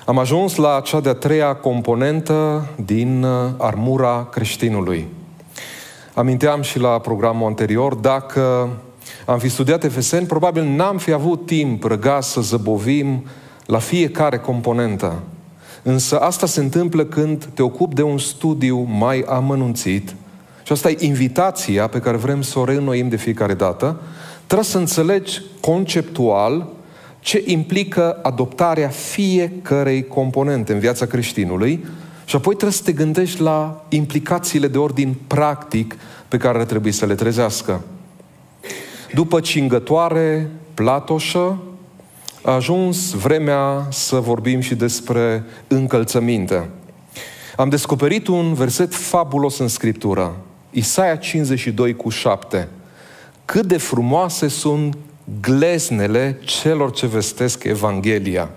Am ajuns la cea de-a treia componentă din armura creștinului. Aminteam și la programul anterior, dacă am fi studiat Efeseni, probabil n-am fi avut timp răgaz să zăbovim la fiecare componentă. Însă asta se întâmplă când te ocupi de un studiu mai amănunțit și asta e invitația pe care vrem să o reînnoim de fiecare dată. Trebuie să înțelegi conceptual ce implică adoptarea fiecărei componente în viața creștinului și apoi trebuie să te gândești la implicațiile de ordin practic pe care ar trebui să le trezească. După cingătoare platoșă, a ajuns vremea să vorbim și despre încălțăminte. Am descoperit un verset fabulos în Scriptură, Isaia 52:7. Cât de frumoase sunt gleznele celor ce vestesc Evanghelia.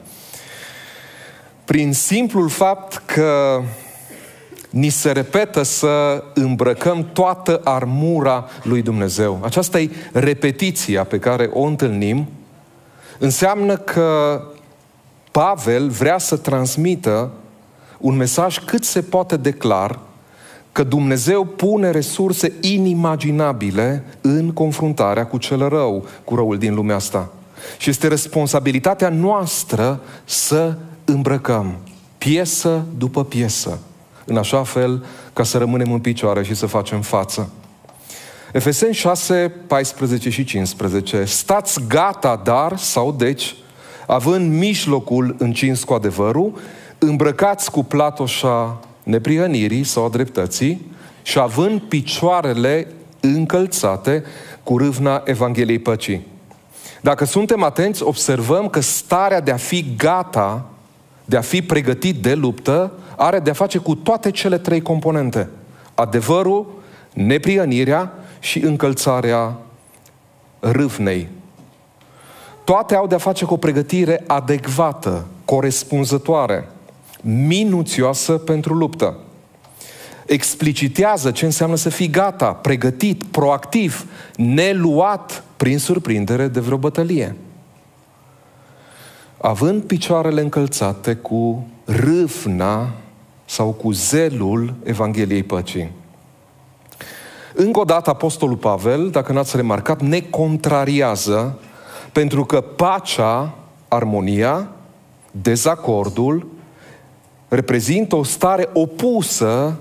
Prin simplul fapt că ni se repetă să îmbrăcăm toată armura lui Dumnezeu. Aceasta e repetiția pe care o întâlnim. Înseamnă că Pavel vrea să transmită un mesaj cât se poate de clar că Dumnezeu pune resurse inimaginabile în confruntarea cu cel rău, cu răul din lumea asta. Și este responsabilitatea noastră să îmbrăcăm piesă după piesă, în așa fel ca să rămânem în picioare și să facem față. Efeseni 6:14 și 15. Stați gata, dar, sau deci, având mijlocul încins cu adevărul, îmbrăcați cu platoșa neprihănirii sau a dreptății și având picioarele încălțate cu râvna Evangheliei păcii. Dacă suntem atenți, observăm că starea de a fi gata, de a fi pregătit de luptă, are de a face cu toate cele trei componente. Adevărul, neprihănirea și încălțarea râvnei. Toate au de a face cu o pregătire adecvată, corespunzătoare, minuțioasă pentru luptă. Explicitează ce înseamnă să fii gata, pregătit, proactiv, neluat prin surprindere de vreo bătălie. Având picioarele încălțate cu râvna sau cu zelul Evangheliei păcii. Încă o dată Apostolul Pavel, dacă n-ați remarcat, ne contrariază pentru că pacea, armonia, dezacordul reprezintă o stare opusă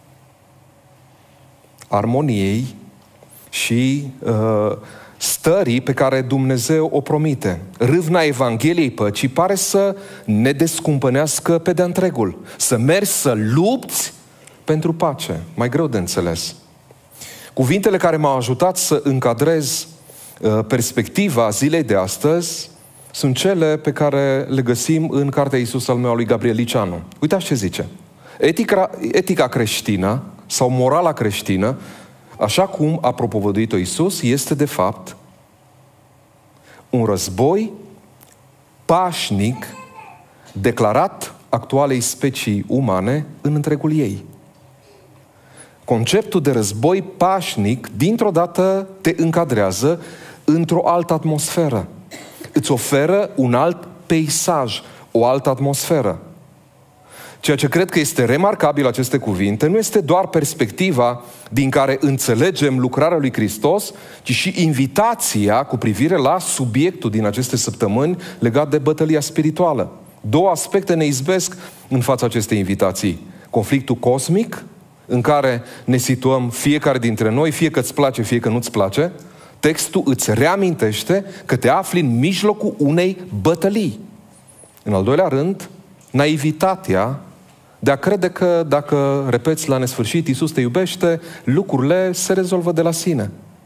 armoniei și stării pe care Dumnezeu o promite. Râvna Evangheliei păcii pare să ne descumpănească pe de-a întregul. Să mergi să lupți pentru pace. Mai greu de înțeles. Cuvintele care m-au ajutat să încadrez perspectiva zilei de astăzi sunt cele pe care le găsim în cartea Iisus al meu a lui Gabriel Liceanu. Uitați ce zice. Etica creștină sau morala creștină, așa cum a propovăduit-o Iisus, este de fapt un război pașnic declarat actualei specii umane în întregul ei. Conceptul de război pașnic, dintr-o dată, te încadrează într-o altă atmosferă. Îți oferă un alt peisaj, o altă atmosferă. Ceea ce cred că este remarcabil aceste cuvinte nu este doar perspectiva din care înțelegem lucrarea lui Hristos, ci și invitația cu privire la subiectul din aceste săptămâni legat de bătălia spirituală. Două aspecte ne izbesc în fața acestei invitații. Conflictul cosmic, în care ne situăm fiecare dintre noi, fie că îți place, fie că nu-ți place. Textul îți reamintește că te afli în mijlocul unei bătălii. În al doilea rând, naivitatea de a crede că dacă repeți la nesfârșit Iisus te iubește, lucrurile se rezolvă de la sine.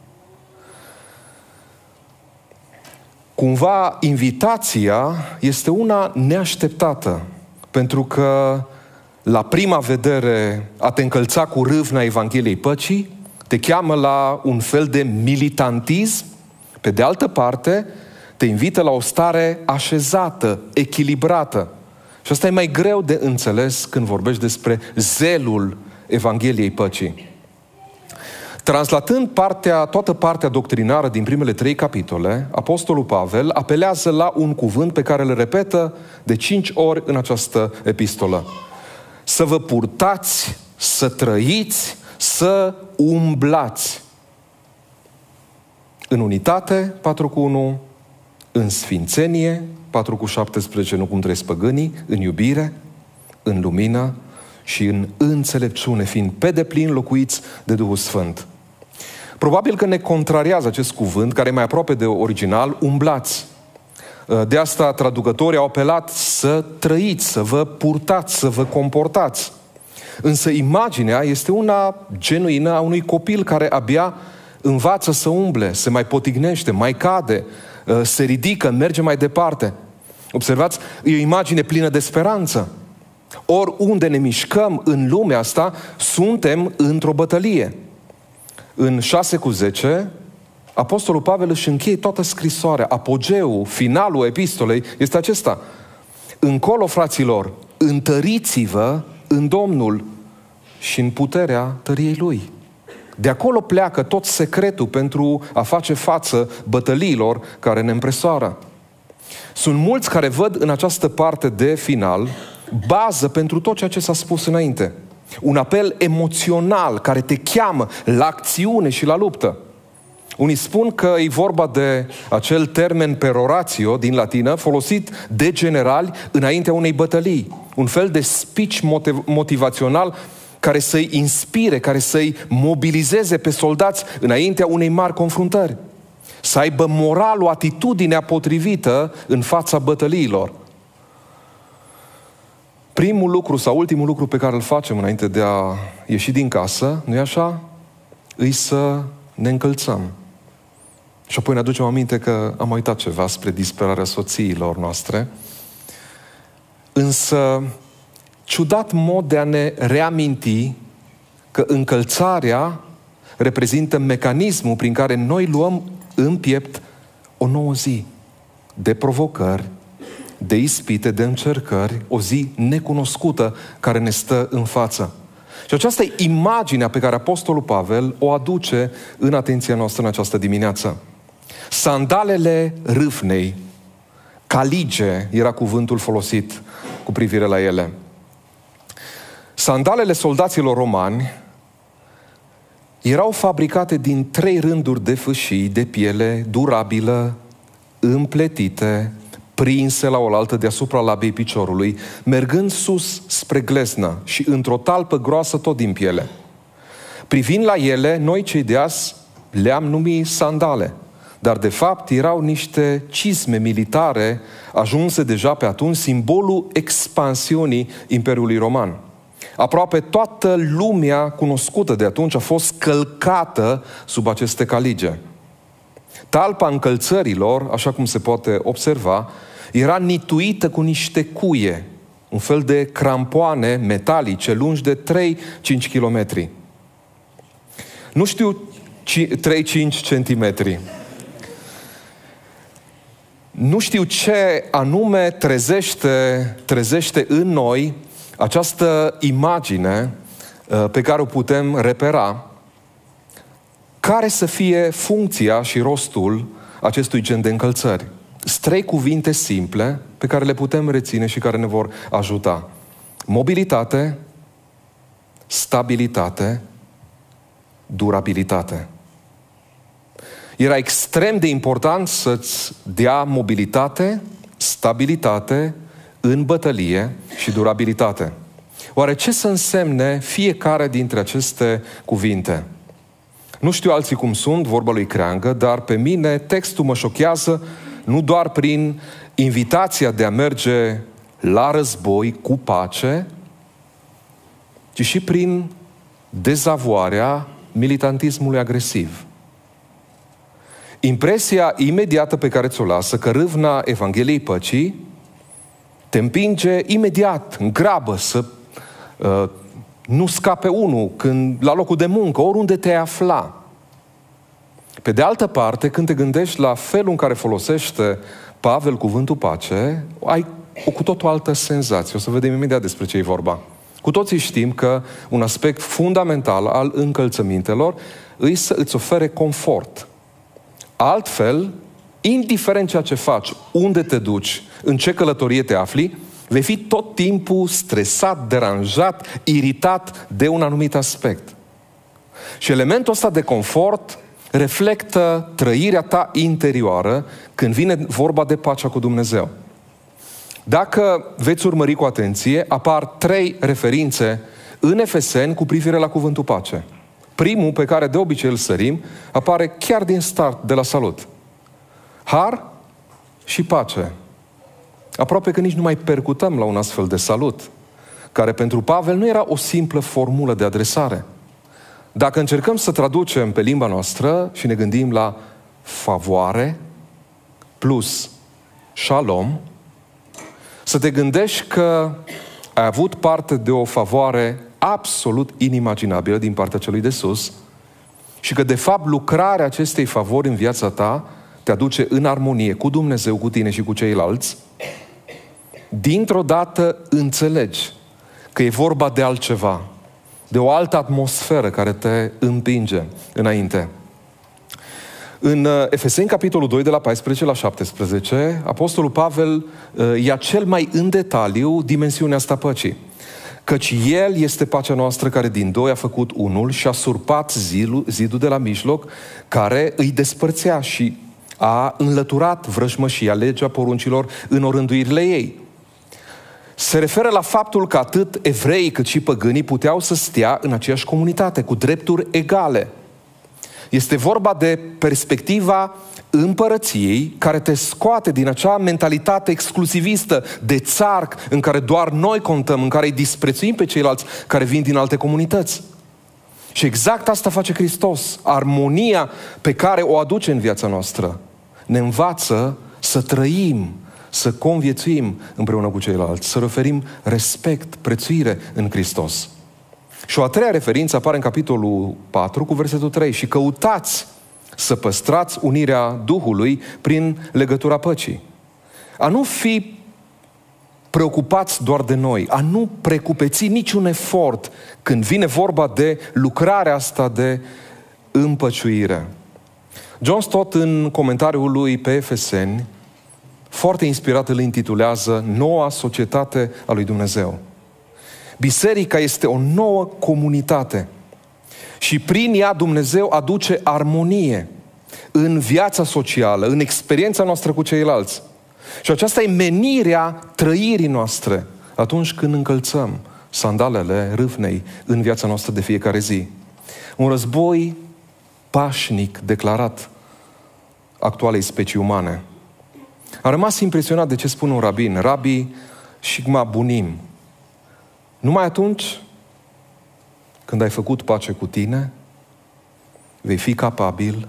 Cumva invitația este una neașteptată, pentru că la prima vedere a te încălța cu râvna Evangheliei păcii te cheamă la un fel de militantism, pe de altă parte te invită la o stare așezată, echilibrată. Și asta e mai greu de înțeles când vorbești despre zelul Evangheliei păcii. Translatând toată partea doctrinară din primele 3 capitole, Apostolul Pavel apelează la un cuvânt pe care îl repetă de 5 ori în această epistolă. Să vă purtați, să trăiți, să umblați. În unitate, 4:1, în sfințenie, 4:17, nu cum trăiesc păgânii, în iubire, în lumină și în înțelepciune, fiind pe deplin locuiți de Duhul Sfânt. Probabil că ne contrariază acest cuvânt, care e mai aproape de original, umblați. De asta traducătorii au apelat să trăiți, să vă purtați, să vă comportați. Însă imaginea este una genuină a unui copil care abia învață să umble, se mai potignește, mai cade, se ridică, merge mai departe. Observați, e o imagine plină de speranță. Oriunde ne mișcăm în lumea asta, suntem într-o bătălie. În 6:10, Apostolul Pavel își încheie toată scrisoarea. Apogeul, finalul epistolei este acesta. Încolo, fraților, întăriți-vă în Domnul și în puterea tăriei Lui. De acolo pleacă tot secretul pentru a face față bătăliilor care ne împresoară. Sunt mulți care văd în această parte de final bază pentru tot ceea ce s-a spus înainte. Un apel emoțional care te cheamă la acțiune și la luptă. Unii spun că e vorba de acel termen peroratio din latină folosit de generali înaintea unei bătălii. Un fel de speech motivațional care să-i inspire, care să-i mobilizeze pe soldați înaintea unei mari confruntări. Să aibă moralul, atitudinea potrivită în fața bătăliilor. Primul lucru sau ultimul lucru pe care îl facem înainte de a ieși din casă, nu-i așa? Îi să ne încălțăm. Și apoi ne aducem aminte că am uitat ceva spre disperarea soțiilor noastre. Însă, ciudat mod de a ne reaminti că încălțarea reprezintă mecanismul prin care noi luăm în piept o nouă zi de provocări, de ispite, de încercări, o zi necunoscută care ne stă în față. Și aceasta e imaginea pe care Apostolul Pavel o aduce în atenția noastră în această dimineață. Sandalele râvnei, calige era cuvântul folosit cu privire la ele. Sandalele soldaților romani erau fabricate din 3 rânduri de fâșii de piele durabilă, împletite, prinse la oaltă deasupra labei piciorului, mergând sus spre gleznă și într-o talpă groasă tot din piele. Privind la ele, noi cei de azi le-am numit sandale, dar de fapt erau niște cizme militare ajunse deja pe atunci simbolul expansiunii Imperiului Roman. Aproape toată lumea cunoscută de atunci a fost călcată sub aceste calige. Talpa încălțărilor, așa cum se poate observa, era nituită cu niște cuie, un fel de crampoane metalice lungi de 3-5 km. Nu știu 3-5 centimetri. Nu știu ce anume trezește în noi această imagine pe care o putem repera, care să fie funcția și rostul acestui gen de încălțări. Sunt 3 cuvinte simple pe care le putem reține și care ne vor ajuta. Mobilitate, stabilitate, durabilitate. Era extrem de important să-ți dea mobilitate, stabilitate în bătălie și durabilitate. Oare ce să însemne fiecare dintre aceste cuvinte? Nu știu alții cum sunt, vorba lui Creangă, dar pe mine textul mă șochează nu doar prin invitația de a merge la război cu pace, ci și prin dezavoarea militantismului agresiv. Impresia imediată pe care ți-o lasă că râvna Evangheliei Păcii te împinge imediat, în grabă, să nu scape unul când, la locul de muncă, oriunde te afla. Pe de altă parte, când te gândești la felul în care folosește Pavel cuvântul pace, ai o cu totul altă senzație. O să vedem imediat despre ce e vorba. Cu toții știm că un aspect fundamental al încălțămintelor îi să îți ofere confort. Altfel, indiferent ceea ce faci, unde te duci, în ce călătorie te afli, vei fi tot timpul stresat, deranjat, iritat de un anumit aspect. Și elementul ăsta de confort reflectă trăirea ta interioară când vine vorba de pacea cu Dumnezeu. Dacă veți urmări cu atenție, apar 3 referințe în Efeseni cu privire la cuvântul pace. Primul, pe care de obicei îl sărim, apare chiar din start, de la salut. Har și pace. Aproape că nici nu mai percutăm la un astfel de salut, care pentru Pavel nu era o simplă formulă de adresare. Dacă încercăm să traducem pe limba noastră și ne gândim la favoare plus shalom, să te gândești că ai avut parte de o favoare absolut inimaginabilă din partea celui de sus și că, de fapt, lucrarea acestei favori în viața ta te aduce în armonie cu Dumnezeu, cu tine și cu ceilalți. Dintr-o dată înțelegi că e vorba de altceva, de o altă atmosferă care te împinge înainte. În Efeseni, capitolul 2, de la 14 la 17, Apostolul Pavel ia cel mai în detaliu dimensiunea asta păcii. Căci El este pacea noastră care din 2 a făcut unul și a surpat zidul de la mijloc care îi despărțea și a înlăturat vrăjmășia, legea poruncilor în orânduirile ei. Se referă la faptul că atât evreii cât și păgânii puteau să stea în aceeași comunitate, cu drepturi egale. Este vorba de perspectiva împărăției care te scoate din acea mentalitate exclusivistă de țarc în care doar noi contăm, în care îi disprețuim pe ceilalți care vin din alte comunități. Și exact asta face Hristos. Armonia pe care o aduce în viața noastră ne învață să trăim, să conviețuim împreună cu ceilalți, să oferim respect, prețuire în Hristos. Și o a 3-a referință apare în capitolul 4 cu versetul 3. Și căutați să păstrați unirea Duhului prin legătura păcii. A nu fi preocupați doar de noi, a nu precupeți niciun efort când vine vorba de lucrarea asta de împăciuire. John Stott, în comentariul lui pe Efeseni, foarte inspirat, îl intitulează Noua societate a lui Dumnezeu. Biserica este o nouă comunitate și prin ea Dumnezeu aduce armonie în viața socială, în experiența noastră cu ceilalți. Și aceasta e menirea trăirii noastre atunci când încălțăm sandalele râvnei în viața noastră de fiecare zi. Un război pașnic declarat actualei specii umane. Am rămas impresionat de ce spune un rabin, Rabbi Shigma Bunim. Numai atunci când ai făcut pace cu tine, vei fi capabil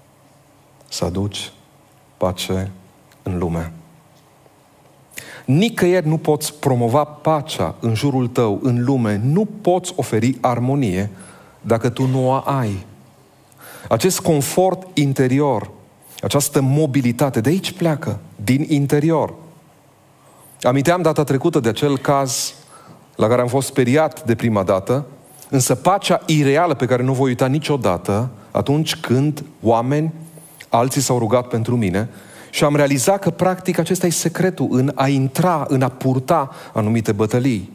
să aduci pace în lume. Nicăieri nu poți promova pacea în jurul tău, în lume, nu poți oferi armonie dacă tu nu o ai. Acest confort interior, această mobilitate, de aici pleacă, din interior. Aminteam data trecută de acel caz la care am fost speriat de prima dată, însă pacea ireală pe care nu voi uita niciodată, atunci când oameni, alții s-au rugat pentru mine și am realizat că practic acesta e secretul în a intra, în a purta anumite bătălii.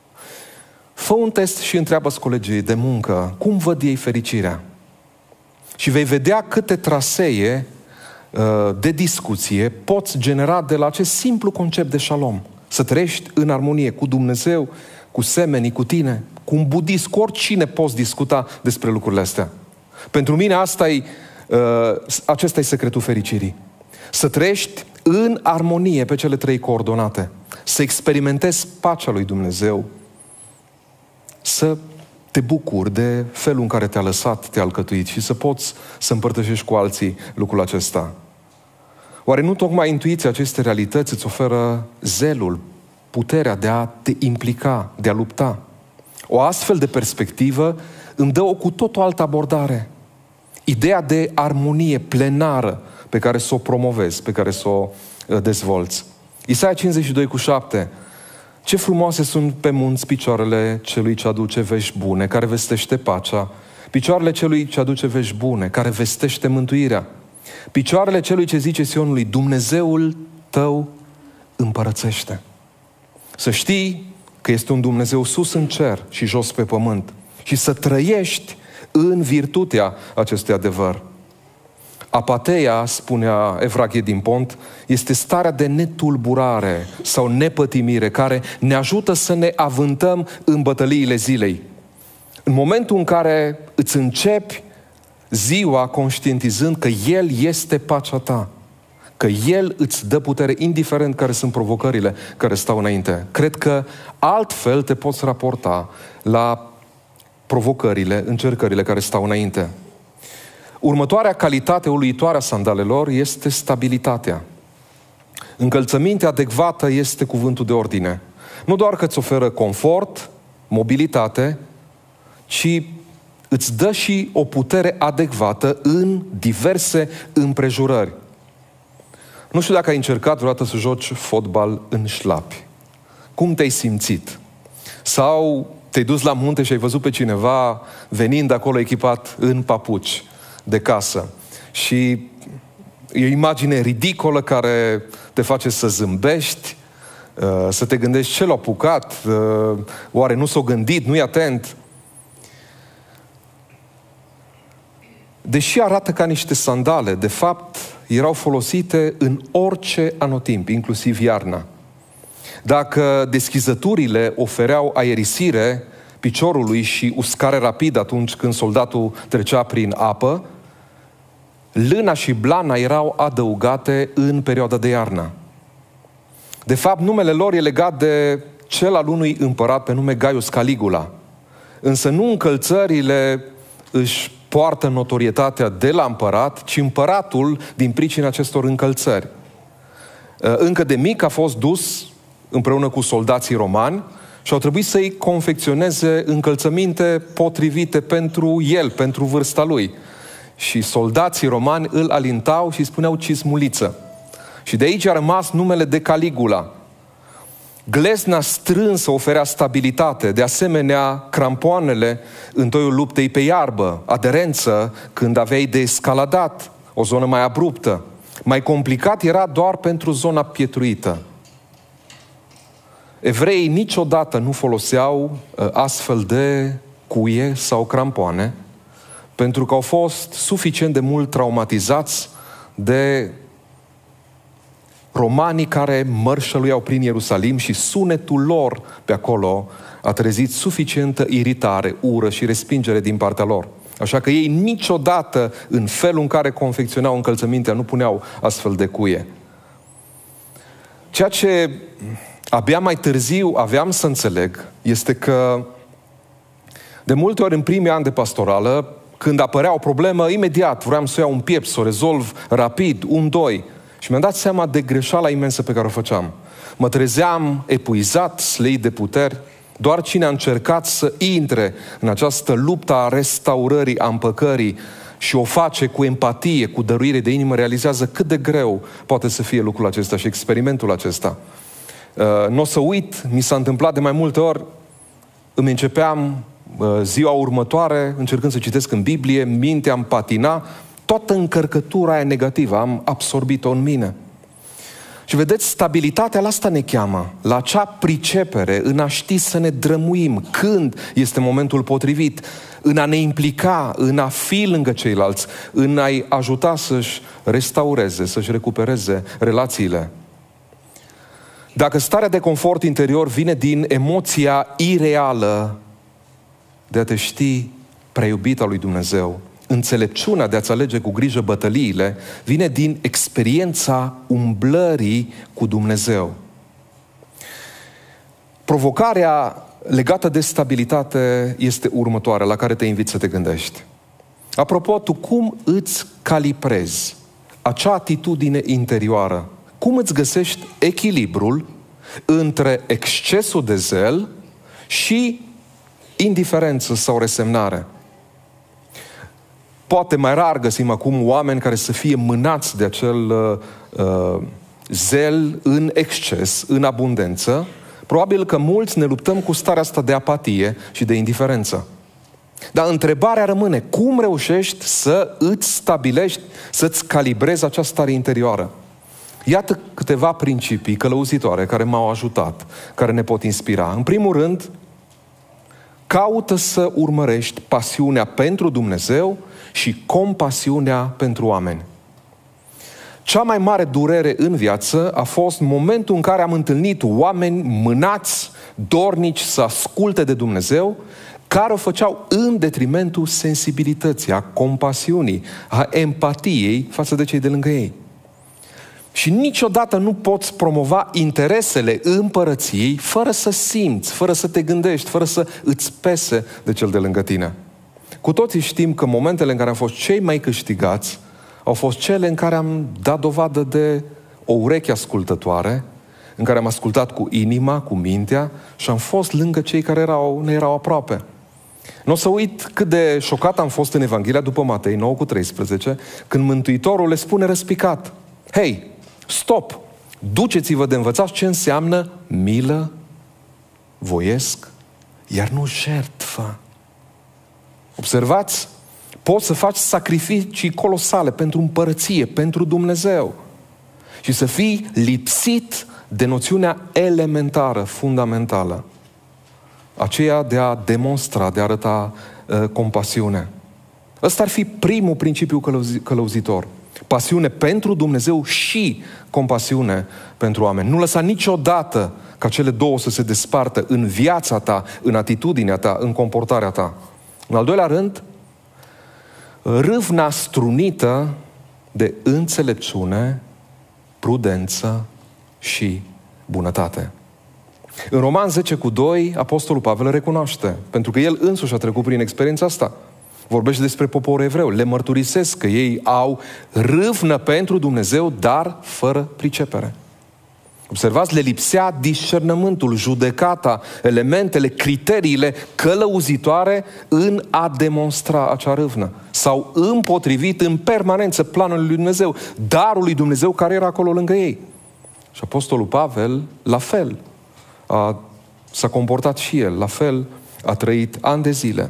Fă un test și întreabă-ți colegii de muncă, cum văd ei fericirea? Și vei vedea câte trasee de discuție poți genera de la acest simplu concept de shalom. Să trăiești în armonie cu Dumnezeu, cu semenii, cu tine, cu un budist, cu oricine poți discuta despre lucrurile astea. Pentru mine acesta e secretul fericirii. Să trăiești în armonie pe cele 3 coordonate. Să experimentezi pacea lui Dumnezeu. Să te bucuri de felul în care te-a lăsat, te-a alcătuit și să poți să împărtășești cu alții lucrul acesta. Oare nu tocmai intuiția acestei realități îți oferă zelul, puterea de a te implica, de a lupta? O astfel de perspectivă îmi dă o cu tot o altă abordare. Ideea de armonie plenară pe care să o promovezi, pe care să o dezvolți. Isaia 52:7 Ce frumoase sunt pe munți picioarele celui ce aduce vești bune, care vestește pacea, picioarele celui ce aduce vești bune, care vestește mântuirea, picioarele celui ce zice Sionului, Dumnezeul tău împărățește. Să știi că este un Dumnezeu sus în cer și jos pe pământ și să trăiești în virtutea acestui adevăr. Apateia, spunea Evrache din Pont, este starea de netulburare sau nepătimire care ne ajută să ne avântăm în bătăliile zilei. În momentul în care îți începi ziua conștientizând că El este pacea ta, că El îți dă putere, indiferent care sunt provocările care stau înainte. Cred că altfel te poți raporta la provocările, încercările care stau înainte. Următoarea calitate uluitoare a sandalelor este stabilitatea. Încălțămintea adecvată este cuvântul de ordine. Nu doar că îți oferă confort, mobilitate, ci îți dă și o putere adecvată în diverse împrejurări. Nu știu dacă ai încercat vreodată să joci fotbal în șlapi. Cum te-ai simțit? Sau te-ai dus la munte și ai văzut pe cineva venind acolo echipat în papuci de casă. Și e o imagine ridicolă care te face să zâmbești, să te gândești ce l-a apucat, oare nu s-a gândit, nu-i atent. Deși arată ca niște sandale, de fapt erau folosite în orice anotimp, inclusiv iarna. Dacă deschizăturile ofereau aerisire piciorului și uscare rapidă atunci când soldatul trecea prin apă, lâna și blana erau adăugate în perioada de iarnă. De fapt, numele lor e legat de cel al unui împărat pe nume Gaius Caligula. Însă nu încălțările își poartă notorietatea de la împărat, ci împăratul din pricina acestor încălțări. Încă de mic a fost dus împreună cu soldații romani și au trebuit să-i confecționeze încălțăminte potrivite pentru el, pentru vârsta lui. Și soldații romani îl alintau și spuneau cismuliță. Și de aici a rămas numele de Caligula. Glezna strânsă oferea stabilitate, de asemenea crampoanele în toiul luptei pe iarbă, aderență când aveai de escaladat, o zonă mai abruptă. Mai complicat era doar pentru zona pietruită. Evreii niciodată nu foloseau astfel de cuie sau crampoane, pentru că au fost suficient de mult traumatizați de romanii care mărșăluiau prin Ierusalim și sunetul lor pe acolo a trezit suficientă iritare, ură și respingere din partea lor. Așa că ei niciodată, în felul în care confecționau încălțămintea, nu puneau astfel de cuie. Ceea ce abia mai târziu aveam să înțeleg este că de multe ori în primii ani de pastorală, când apărea o problemă, imediat vreau să iau un piept, să o rezolv rapid, 1-2. Și mi-am dat seama de greșeala imensă pe care o făceam. Mă trezeam epuizat, slăit de puteri. Doar cine a încercat să intre în această luptă a restaurării, a împăcării și o face cu empatie, cu dăruire de inimă, realizează cât de greu poate să fie lucrul acesta și experimentul acesta. Nu o să uit, mi s-a întâmplat de mai multe ori, îmi începeam ziua următoare, încercând să citesc în Biblie, mintea îmi patina, toată încărcătura aia negativă, am absorbit-o în mine. Și vedeți, stabilitatea la asta ne cheamă, la acea pricepere, în a ști să ne drămuim când este momentul potrivit, în a ne implica, în a fi lângă ceilalți, în a-i ajuta să-și restaureze, să-și recupereze relațiile. Dacă starea de confort interior vine din emoția ireală de a te ști prea iubit al lui Dumnezeu, înțelepciunea de a-ți alege cu grijă bătăliile vine din experiența umblării cu Dumnezeu. Provocarea legată de stabilitate este următoarea, la care te invit să te gândești. Apropo, tu cum îți calibrezi acea atitudine interioară? Cum îți găsești echilibrul între excesul de zel și indiferență sau resemnare? Poate mai rar găsim acum oameni care să fie mânați de acel zel în exces, în abundență, Probabil că mulți ne luptăm cu starea asta de apatie și de indiferență. Dar întrebarea rămâne, cum reușești să îți stabilești, să-ți calibrezi această stare interioară? Iată câteva principii călăuzitoare care m-au ajutat, care ne pot inspira. În primul rând, caută să urmărești pasiunea pentru Dumnezeu și compasiunea pentru oameni. Cea mai mare durere în viață a fost momentul în care am întâlnit oameni mânați, dornici să asculte de Dumnezeu, care o făceau în detrimentul sensibilității, a compasiunii, a empatiei față de cei de lângă ei. Și niciodată nu poți promova interesele împărăției fără să simți, fără să te gândești, fără să îți pese de cel de lângă tine. Cu toții știm că momentele în care am fost cei mai câștigați au fost cele în care am dat dovadă de o ureche ascultătoare, în care am ascultat cu inima, cu mintea și am fost lângă cei care ne erau aproape. Nu o să uit cât de șocat am fost în Evanghelia după Matei 9:13, când Mântuitorul le spune răspicat: hei, stop! Duceți-vă de învățați ce înseamnă milă, voiesc, iar nu jertfă. Observați? Poți să faci sacrificii colosale pentru împărăție, pentru Dumnezeu și să fii lipsit de noțiunea elementară, fundamentală, aceea de a demonstra, de a arăta compasiune. Ăsta ar fi primul principiu călăuzitor. Pasiune pentru Dumnezeu și compasiune pentru oameni. Nu lăsa niciodată ca cele două să se despartă în viața ta, în atitudinea ta, în comportarea ta. În al doilea rând, râvna strunită de înțelepciune, prudență și bunătate. În Roman 10:2, Apostolul Pavel recunoaște, pentru că el însuși a trecut prin experiența asta. Vorbește despre poporul evreu, le mărturisesc că ei au râvnă pentru Dumnezeu, dar fără pricepere. Observați, le lipsea discernământul, judecata, elementele, criteriile călăuzitoare în a demonstra acea râvnă. S-au împotrivit în permanență planului lui Dumnezeu, darul lui Dumnezeu care era acolo lângă ei. Și Apostolul Pavel, la fel, s-a comportat și el, la fel a trăit ani de zile.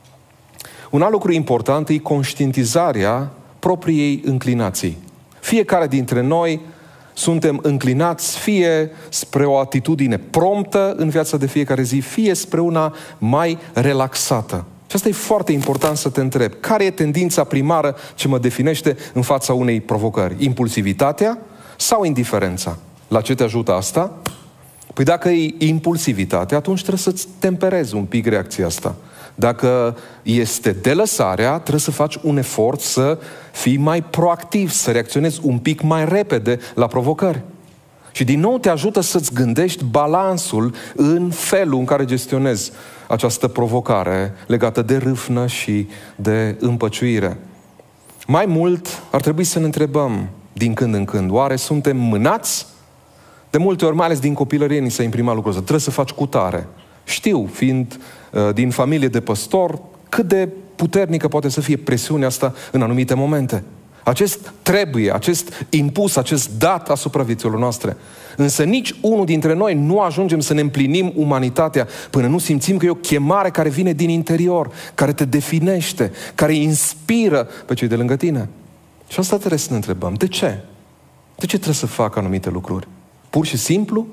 Un alt lucru important e conștientizarea propriei înclinații. Fiecare dintre noi suntem înclinați fie spre o atitudine promptă în viața de fiecare zi, fie spre una mai relaxată. Și asta e foarte important să te întrebi. Care e tendința primară ce mă definește în fața unei provocări? Impulsivitatea sau indiferența? La ce te ajută asta? Păi dacă e impulsivitatea, atunci trebuie să-ți temperezi un pic reacția asta. Dacă este delăsarea, trebuie să faci un efort să fii mai proactiv, să reacționezi un pic mai repede la provocări. Și din nou te ajută să-ți gândești balansul în felul în care gestionezi această provocare legată de râvnă și de împăciuire. Mai mult, ar trebui să ne întrebăm din când în când, oare suntem mânați? De multe ori, mai ales din copilărie, ni s-a imprimat lucrul ăsta. Trebuie să faci cutare. Știu, fiind din familie de păstor, cât de puternică poate să fie presiunea asta în anumite momente. Acest trebuie, acest impus, acest dat asupra vieților noastre. Însă nici unul dintre noi nu ajungem să ne împlinim umanitatea până nu simțim că e o chemare care vine din interior, care te definește, care inspiră pe cei de lângă tine. Și asta trebuie să ne întrebăm. De ce? De ce trebuie să fac anumite lucruri? Pur și simplu?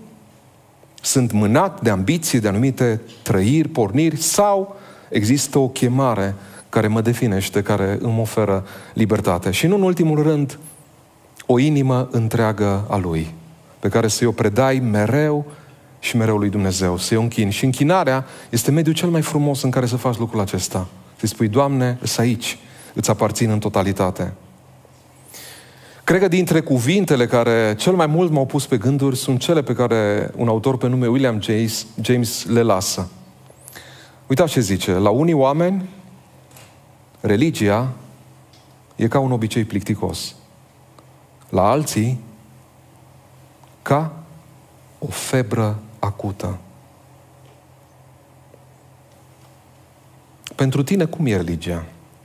Sunt mânat de ambiție, de anumite trăiri, porniri, sau există o chemare care mă definește, care îmi oferă libertate? Și nu în ultimul rând, o inimă întreagă a Lui, pe care să-i o predai mereu și mereu lui Dumnezeu, să-i o închini. Și închinarea este mediul cel mai frumos în care să faci lucrul acesta. Să-i spui, Doamne, îs aici, îți aparțin în totalitate. Cred că dintre cuvintele care cel mai mult m-au pus pe gânduri sunt cele pe care un autor pe nume William James le lasă. Uitați ce zice. La unii oameni, religia e ca un obicei plicticos. La alții, ca o febră acută. Pentru tine, cum e religia?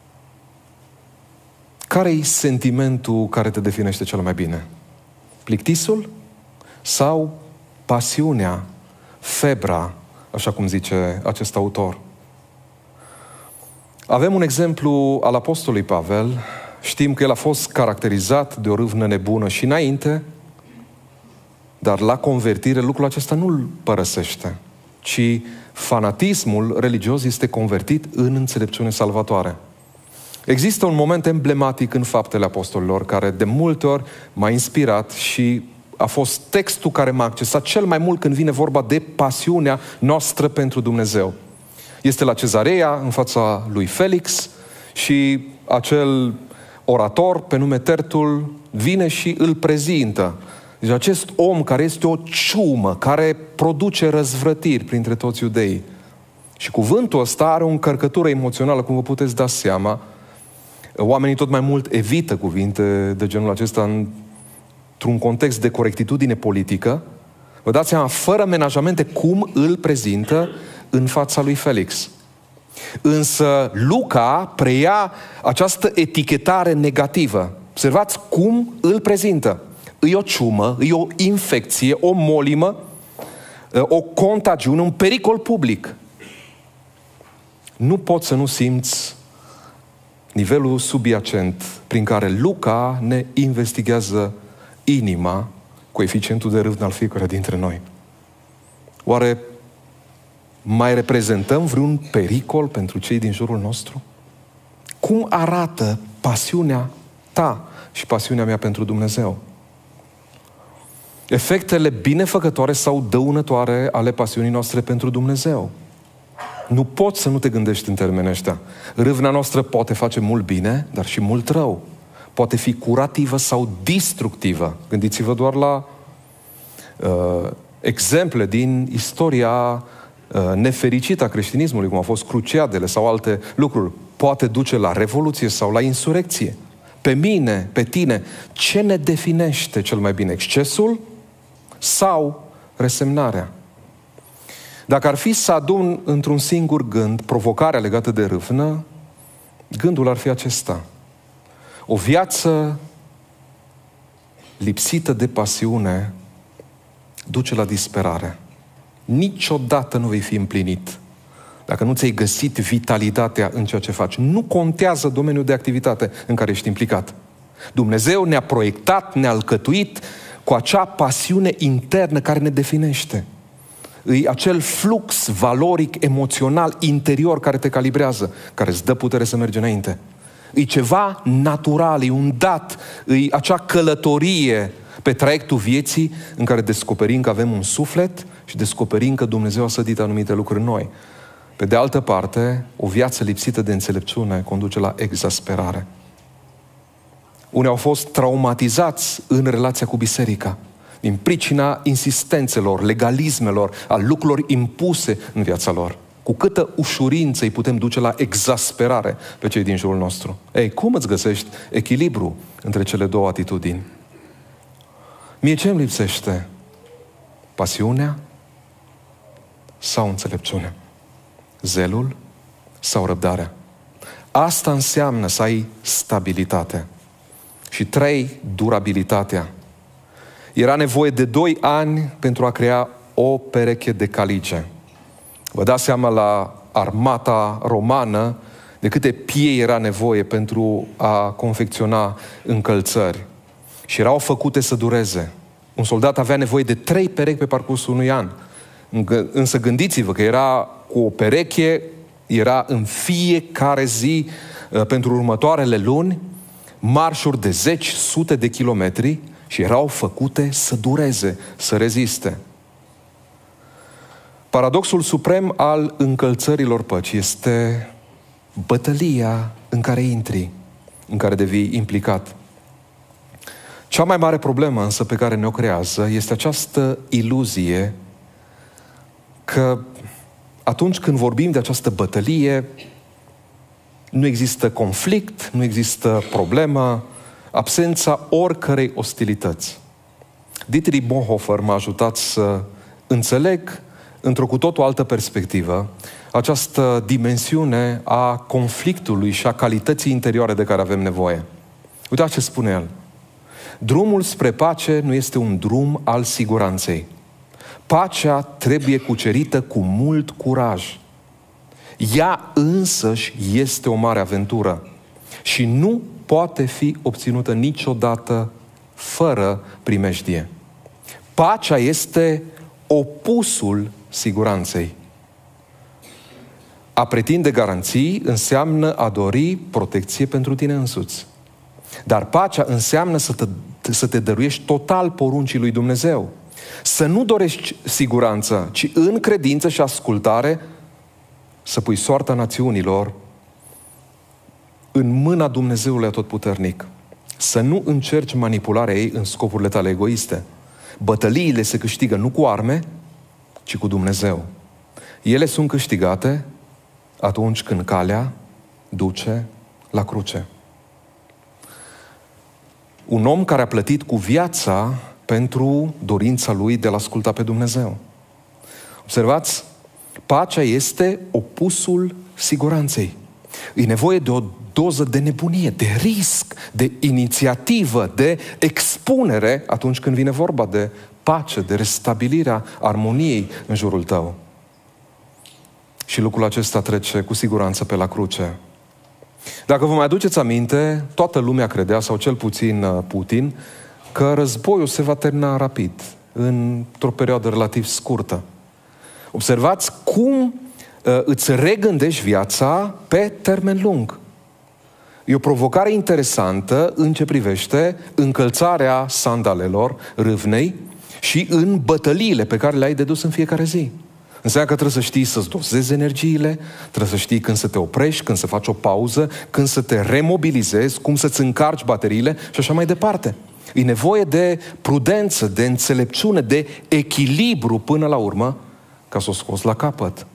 Care-i sentimentul care te definește cel mai bine? Plictisul sau pasiunea febra, așa cum zice acest autor. Avem un exemplu al apostolului Pavel. Știm că el a fost caracterizat de o râvnă nebună și înainte, dar la convertire lucrul acesta nu îl părăsește, ci fanatismul religios este convertit în înțelepciune salvatoare. Există un moment emblematic în Faptele Apostolilor care de multe ori m-a inspirat și a fost textul care m-a accesat cel mai mult când vine vorba de pasiunea noastră pentru Dumnezeu. Este la Cezarea, în fața lui Felix, și acel orator pe nume Tertul vine și îl prezintă. Deci acest om care este o ciumă, care produce răzvrătiri printre toți iudeii. Și cuvântul ăsta are o încărcătură emoțională, cum vă puteți da seama. Oamenii tot mai mult evită cuvinte de genul acesta într-un context de corectitudine politică. Vă dați seama, fără menajamente, cum îl prezintă în fața lui Felix. Însă Luca preia această etichetare negativă. Observați cum îl prezintă. E o ciumă, e o infecție, o molimă, o contagiune, un pericol public. Nu poți să nu simți nivelul subiacent prin care Luca ne investigează inima, coeficientul de râvnă al fiecăruia dintre noi. Oare mai reprezentăm vreun pericol pentru cei din jurul nostru? Cum arată pasiunea ta și pasiunea mea pentru Dumnezeu? Efectele binefăcătoare sau dăunătoare ale pasiunii noastre pentru Dumnezeu. Nu poți să nu te gândești în termenii ăștia. Râvna noastră poate face mult bine, dar și mult rău. Poate fi curativă sau distructivă. Gândiți-vă doar la exemple din istoria nefericită a creștinismului, cum au fost cruciadele sau alte lucruri. Poate duce la revoluție sau la insurecție. Pe mine, pe tine, ce ne definește cel mai bine? Excesul sau resemnarea? Dacă ar fi să adun într-un singur gând provocarea legată de râvnă, gândul ar fi acesta. O viață lipsită de pasiune duce la disperare. Niciodată nu vei fi împlinit dacă nu ți-ai găsit vitalitatea în ceea ce faci. Nu contează domeniul de activitate în care ești implicat. Dumnezeu ne-a proiectat, ne-a alcătuit cu acea pasiune internă care ne definește. E acel flux valoric, emoțional, interior care te calibrează, care îți dă putere să mergi înainte. E ceva natural, e un dat, e acea călătorie pe traiectul vieții în care descoperim că avem un suflet și descoperim că Dumnezeu a sădit anumite lucruri în noi. Pe de altă parte, o viață lipsită de înțelepciune conduce la exasperare. Unii au fost traumatizați în relația cu biserica, din pricina insistențelor, legalismelor, a lucrurilor impuse în viața lor. Cu câtă ușurință îi putem duce la exasperare pe cei din jurul nostru. Ei, cum îți găsești echilibru între cele două atitudini? Mie ce îmi lipsește? Pasiunea sau înțelepciunea? Zelul sau răbdarea? Asta înseamnă să ai stabilitate. Și 3, durabilitatea. Era nevoie de 2 ani pentru a crea o pereche de calice. Vă dați seama la armata romană de câte piei era nevoie pentru a confecționa încălțări. Și erau făcute să dureze. Un soldat avea nevoie de 3 perechi pe parcursul unui an. Însă gândiți-vă că era cu o pereche, era în fiecare zi, pentru următoarele luni, marșuri de 10, sute de kilometri și erau făcute să dureze, să reziste. Paradoxul suprem al încălțărilor păcii este bătălia în care intri, în care devii implicat. Cea mai mare problemă însă pe care ne-o creează este această iluzie că atunci când vorbim de această bătălie, nu există conflict, nu există problemă, absența oricărei ostilități. Dietrich Bonhoeffer m-a ajutat să înțeleg într-o cu totul altă perspectivă această dimensiune a conflictului și a calității interioare de care avem nevoie. Uitați ce spune el. Drumul spre pace nu este un drum al siguranței. Pacea trebuie cucerită cu mult curaj. Ea însăși este o mare aventură și nu poate fi obținută niciodată fără primejdie. Pacea este opusul siguranței. A pretinde garanții înseamnă a dori protecție pentru tine însuți. Dar pacea înseamnă să te dăruiești total poruncii lui Dumnezeu. Să nu dorești siguranță, ci în credință și ascultare să pui soarta națiunilor în mâna Dumnezeului Atotputernic. Să nu încerci manipularea ei în scopurile tale egoiste. Bătăliile se câștigă nu cu arme, ci cu Dumnezeu. Ele sunt câștigate atunci când calea duce la cruce. Un om care a plătit cu viața pentru dorința lui de a asculta pe Dumnezeu. Observați, pacea este opusul siguranței. E nevoie de o doză de nebunie, de risc, de inițiativă, de expunere atunci când vine vorba de pace, de restabilirea armoniei în jurul tău. Și lucrul acesta trece cu siguranță pe la cruce. Dacă vă mai aduceți aminte, toată lumea credea, sau cel puțin Putin, că războiul se va termina rapid, într-o perioadă relativ scurtă. Observați cum îți regândești viața pe termen lung. E o provocare interesantă în ce privește încălțarea sandalelor, râvnei și în bătăliile pe care le-ai de dus în fiecare zi. Înseamnă că trebuie să știi să-ți dosezi energiile, trebuie să știi când să te oprești, când să faci o pauză, când să te remobilizezi, cum să-ți încarci bateriile și așa mai departe. E nevoie de prudență, de înțelepciune, de echilibru până la urmă ca să o scoți la capăt.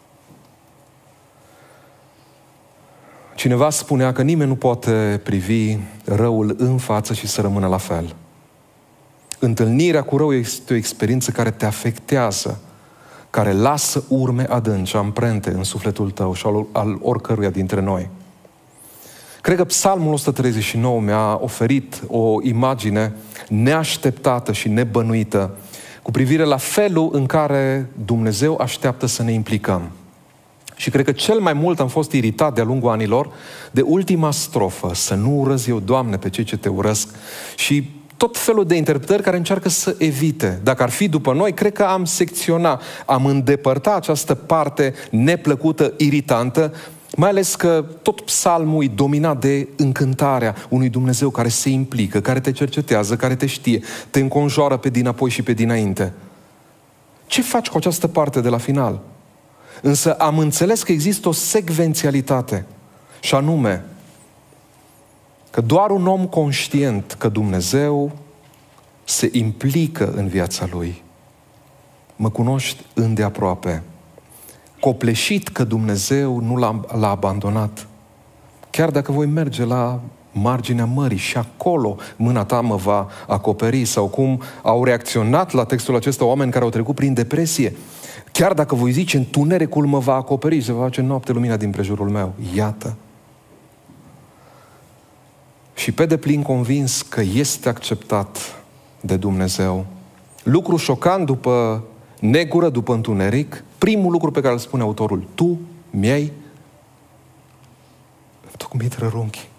Cineva spunea că nimeni nu poate privi răul în față și să rămână la fel. Întâlnirea cu rău este o experiență care te afectează, care lasă urme adânci, amprente în sufletul tău și al oricăruia dintre noi. Cred că Psalmul 139 mi-a oferit o imagine neașteptată și nebănuită cu privire la felul în care Dumnezeu așteaptă să ne implicăm. Și cred că cel mai mult am fost iritat de-a lungul anilor de ultima strofă: să nu urăz eu, Doamne, pe cei ce te urăsc, și tot felul de interpretări care încearcă să evite. Dacă ar fi după noi, cred că am secționa, am îndepărta această parte neplăcută, iritantă, mai ales că tot psalmul e dominat de încântarea unui Dumnezeu care se implică, care te cercetează, care te știe, te înconjoară pe dinapoi și pe dinainte. Ce faci cu această parte de la final? Însă am înțeles că există o secvențialitate, și anume că doar un om conștient că Dumnezeu se implică în viața lui, mă cunoști îndeaproape, copleșit că Dumnezeu nu l-a abandonat, chiar dacă voi merge la marginea mării și acolo mâna ta mă va acoperi, sau cum au reacționat la textul acesta oameni care au trecut prin depresie: chiar dacă voi zice, întunericul mă va acoperi, se va face noapte lumina din prejurul meu. Iată. Și pe deplin convins că este acceptat de Dumnezeu. Lucru șocant după negură, după întuneric, primul lucru pe care îl spune autorul: tu mi-ai întocmit rărunchi.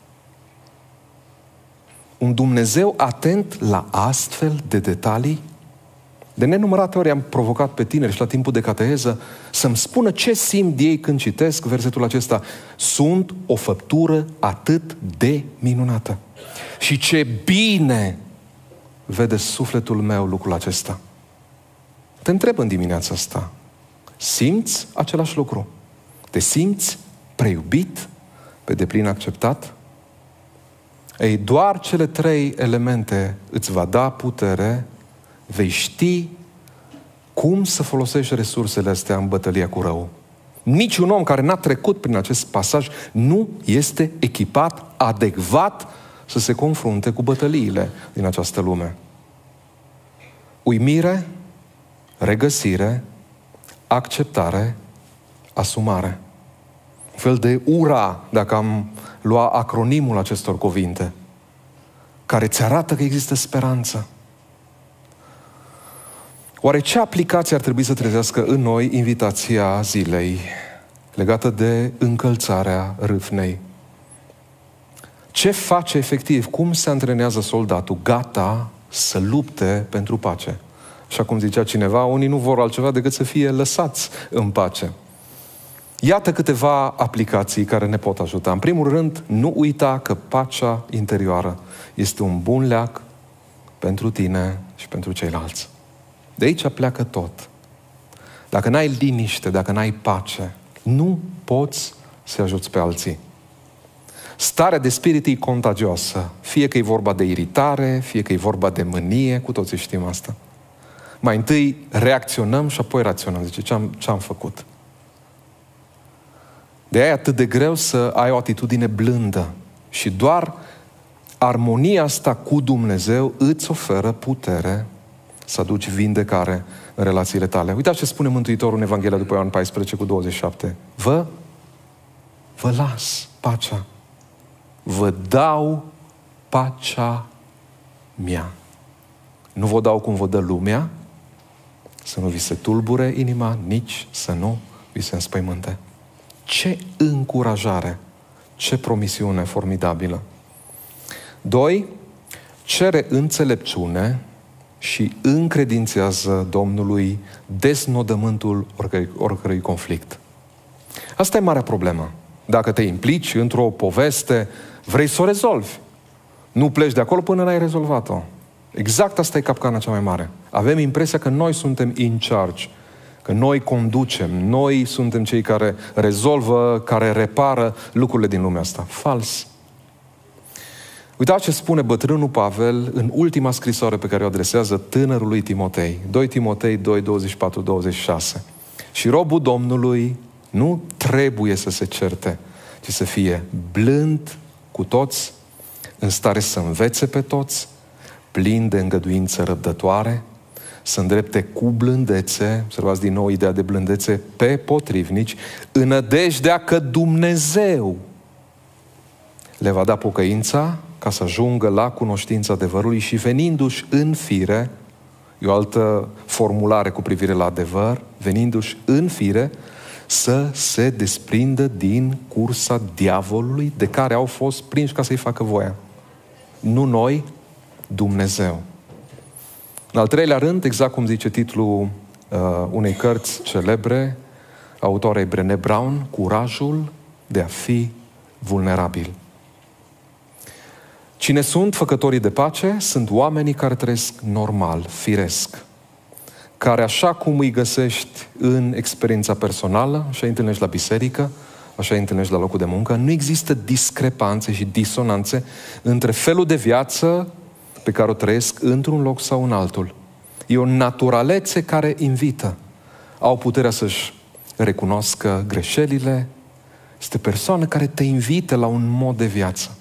Un Dumnezeu atent la astfel de detalii. De nenumărate ori am provocat pe tineri și la timpul de cateheză să-mi spună ce simt ei când citesc versetul acesta: sunt o făptură atât de minunată. Și ce bine vede sufletul meu lucrul acesta. Te întreb în dimineața asta: simți același lucru? Te simți preiubit, pe deplin acceptat? Ei, doar cele 3 elemente îți va da putere. Vei ști cum să folosești resursele astea în bătălia cu rău. Niciun om care n-a trecut prin acest pasaj nu este echipat adecvat să se confrunte cu bătăliile din această lume. Uimire, regăsire, acceptare, asumare. Un fel de ura, dacă am lua acronimul acestor cuvinte, care îți arată că există speranță. Oare ce aplicație ar trebui să trezească în noi invitația zilei legată de încălțarea râvnei? Ce face efectiv? Cum se antrenează soldatul gata să lupte pentru pace? Așa cum zicea cineva, unii nu vor altceva decât să fie lăsați în pace. Iată câteva aplicații care ne pot ajuta. În primul rând, nu uita că pacea interioară este un bun leac pentru tine și pentru ceilalți. De aici pleacă tot. Dacă n-ai liniște, dacă n-ai pace, nu poți să ajuți pe alții. Starea de spirit e contagioasă. Fie că e vorba de iritare, fie că e vorba de mânie, cu toții știm asta. Mai întâi reacționăm și apoi raționăm. Zice, ce-am făcut? De aia e atât de greu să ai o atitudine blândă. Și doar armonia asta cu Dumnezeu îți oferă putere să aduci vindecare în relațiile tale. Uitați ce spune Mântuitorul în Evanghelia după Ioan 14:27. Vă las pacea. Vă dau pacea mea. Nu vă dau cum vă dă lumea, să nu vi se tulbure inima, nici să nu vi se înspăimânte. Ce încurajare, ce promisiune formidabilă. 2. Cere înțelepciune și încredințează Domnului deznodământul oricărui conflict. Asta e marea problemă. Dacă te implici într-o poveste, vrei să o rezolvi. Nu pleci de acolo până n-ai rezolvat-o. Exact asta e capcana cea mai mare. Avem impresia că noi suntem in charge, că noi conducem, noi suntem cei care rezolvă, care repară lucrurile din lumea asta. Fals. Uitați ce spune bătrânul Pavel în ultima scrisoare pe care o adresează tânărului Timotei. 2 Timotei 2:24-26. Și robul Domnului nu trebuie să se certe, ci să fie blând cu toți, în stare să învețe pe toți, plin de îngăduință răbdătoare, să îndrepte cu blândețe, observați din nou ideea de blândețe, pe potrivnici, în nădejdea că Dumnezeu le va da pocăința ca să ajungă la cunoștința adevărului și venindu-și în fire, e o altă formulare cu privire la adevăr, venindu-și în fire, să se desprindă din cursa diavolului de care au fost prinși ca să-i facă voia. Nu noi, Dumnezeu. În al treilea rând, exact cum zice titlul unei cărți celebre, autoarei Brené Brown, curajul de a fi vulnerabil. Cine sunt făcătorii de pace? Sunt oamenii care trăiesc normal, firesc, care așa cum îi găsești în experiența personală, așa îi întâlnești la biserică, așa îi întâlnești la locul de muncă, nu există discrepanțe și disonanțe între felul de viață pe care o trăiesc într-un loc sau în altul. E o naturalețe care invită. Au puterea să-și recunoască greșelile. Este persoană care te invită la un mod de viață.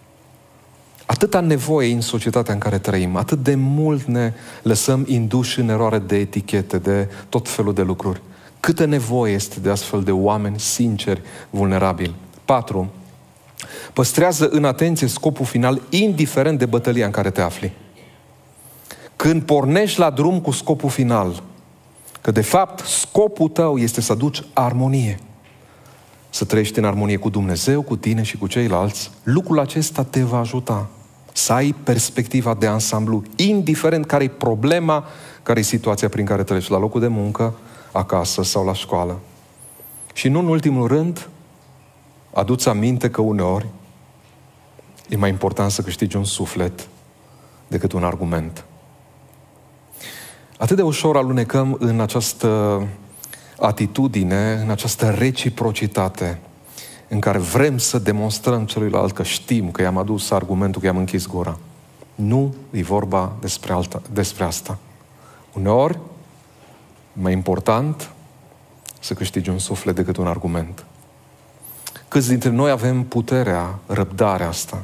Atâta nevoie în societatea în care trăim, atât de mult ne lăsăm induși în eroare de etichete, de tot felul de lucruri. Câtă nevoie este de astfel de oameni sinceri, vulnerabili. 4. Păstrează în atenție scopul final, indiferent de bătălia în care te afli. Când pornești la drum cu scopul final, că de fapt scopul tău este să aduci armonie, să trăiești în armonie cu Dumnezeu, cu tine și cu ceilalți, lucrul acesta te va ajuta să ai perspectiva de ansamblu, indiferent care e problema, care e situația prin care treci la locul de muncă, acasă sau la școală. Și nu în ultimul rând, adu-ți aminte că uneori e mai important să câștigi un suflet decât un argument. Atât de ușor alunecăm în această atitudine, în această reciprocitate în care vrem să demonstrăm celuilalt că știm, că i-am adus argumentul, că i-am închis gura. Nu e vorba despre asta. Uneori, mai important să câștigi un suflet decât un argument. Câți dintre noi avem puterea, răbdarea asta?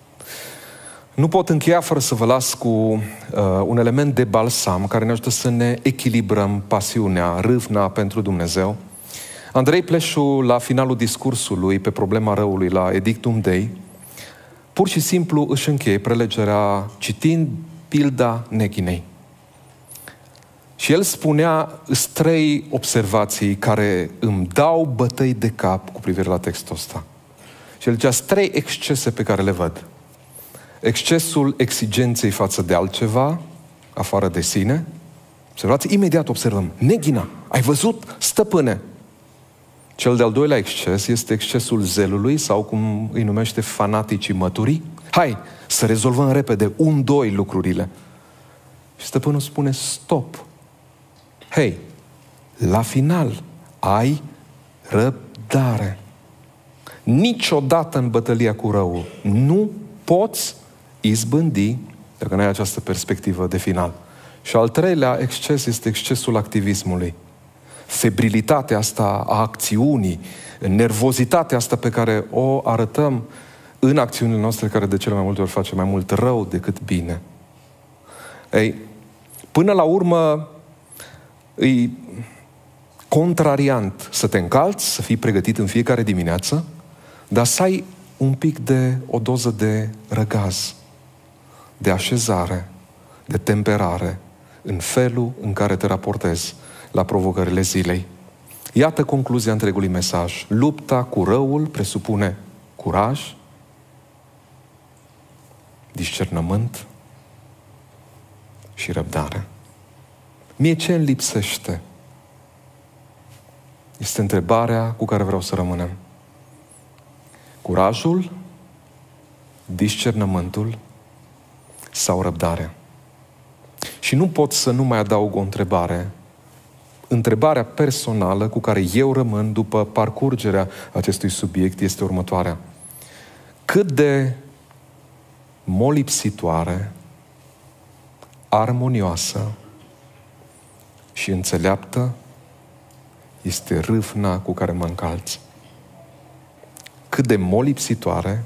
Nu pot încheia fără să vă las cu un element de balsam care ne ajută să ne echilibrăm pasiunea, râvna pentru Dumnezeu. Andrei Pleșu, la finalul discursului pe problema răului la Edictum Dei, pur și simplu își încheie prelegerea citind pilda neghinei. Și el spunea 3 observații care îmi dau bătăi de cap cu privire la textul ăsta. Și el zicea 3 excese pe care le văd. Excesul exigenței față de altceva, afară de sine. Observați, imediat observăm. Neghina, ai văzut, stăpâne? Cel de-al doilea exces este excesul zelului sau cum îi numește fanaticii măturii. Hai, să rezolvăm repede, 1-2 lucrurile. Și stăpânul spune, stop. Hei, la final, ai răbdare. Niciodată în bătălia cu răul nu poți izbândi dacă nu ai această perspectivă de final. Și al 3-lea exces este excesul activismului. Febrilitatea asta a acțiunii, nervozitatea asta pe care o arătăm în acțiunile noastre, care de cele mai multe ori face mai mult rău decât bine. Ei, până la urmă, e contrariant să te încalți, să fii pregătit în fiecare dimineață, dar să ai un pic de o doză de răgaz, de așezare, de temperare în felul în care te raportezi la provocările zilei. Iată concluzia întregului mesaj. Lupta cu răul presupune curaj, discernământ și răbdare. Mie ce îmi lipsește? Este întrebarea cu care vreau să rămânem. Curajul, discernământul sau răbdarea? Și nu pot să nu mai adaug o întrebare. Întrebarea personală cu care eu rămân după parcurgerea acestui subiect este următoarea. Cât de molipsitoare, armonioasă și înțeleaptă este râvna cu care mă încalți. Cât de molipsitoare,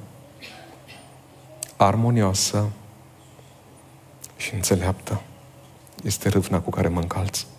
armonioasă și înțeleaptă este râvna cu care mă încalți.